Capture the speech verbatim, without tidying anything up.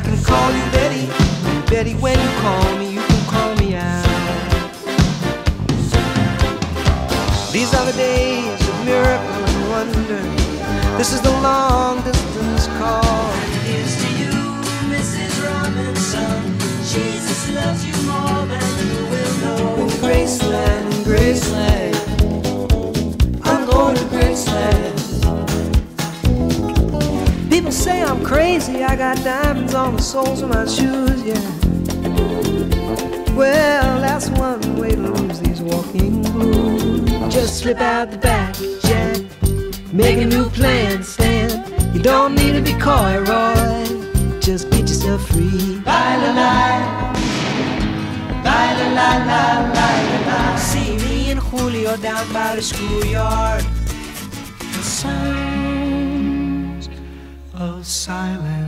can call you Betty, Betty, when you call me, you can call me out. These are the days of miracle and wonder. This is the long distance call. Here's to you, Missus Robinson. Jesus loves you more than you will know. In Graceland, in Graceland, I'm going to Graceland. People say I'm crazy, I got diamonds on the soles of my shoes, yeah. Well, that's one way to lose these walking blues. Just slip out the back, Jack, make a new plan, Stan. You don't need to be coy, Roy, just get yourself free. Bye la la, bye la la la la la. See me and Julio down by the schoolyard. The sounds of silence.